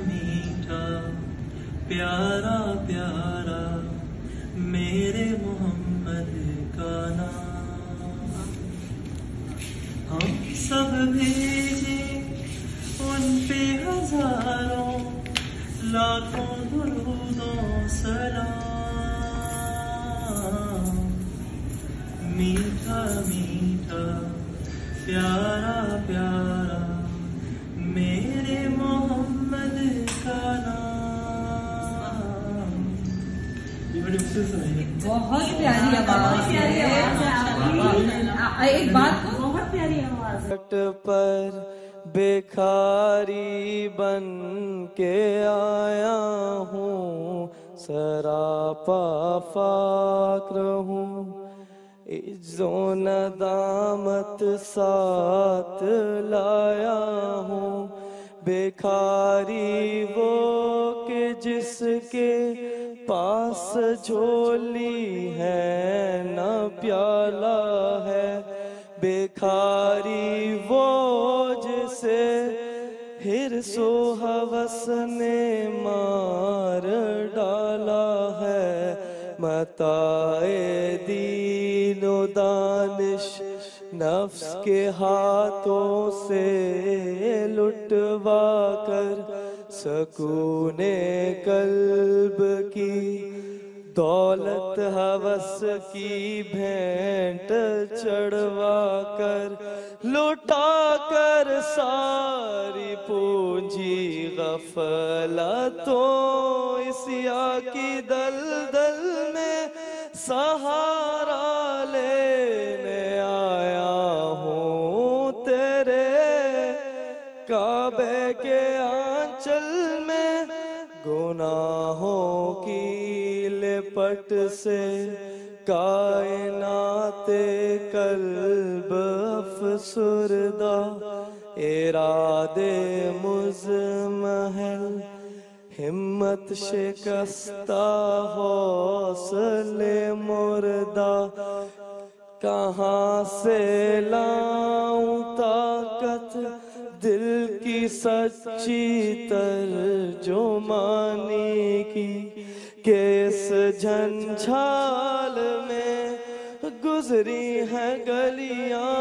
میٹھا پیارا پیارا میرے محمد کا نام. ہم سب بھیجے ان پہ ہزاروں لاکھوں درود و سلام. میٹھا میٹھا پیارا پیارا میرے محمد کا نام. بہت پیاری آواز ہے. ایک بات بہت پیاری آواز پر بھکاری بن کے آیا ہوں، سراپا فقر ہوں، عجز و ندامت ساتھ لایا ہوں. بھکاری وہ کہ جس کے پاس جھولی ہے نہ پیالہ ہے. بھکاری وہ جسے حرص و ہوس نے مار ڈالا ہے. متاع دین و دانش نفس کے ہاتھوں سے لٹوا کر سکون قلب کی دولت ہوس کی بھینٹ چڑھوا کر لٹا کر ساری پونجی غفلتوں اسیا کی دلدل میں سہارا لینے آیا ہوں. تیرے کعبے کے آنچل میں گناہوں کی لپٹ سے کائنات قلب افسردہ، ارادے مزمحل ہمت شکستہ، حوصلے مردہ. کہاں سے لاؤں طاقت دل کی سچی ترجمانی کی، کہ اس جھنجھال میں گزری ہیں گلیاں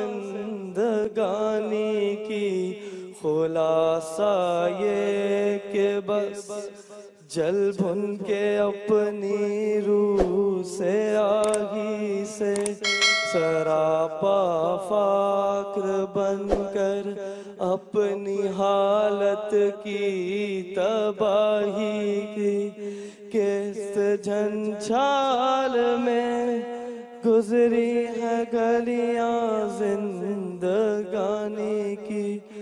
زندگانی کی. خلاصہ یہ کہ بس جل بھن کے اپنی روح سے آگی سے سراپا فقر بن کر اپنی حالت کی تباہی کی. کس جھنجھال میں گزری ہے گلیاں زندگانی کی.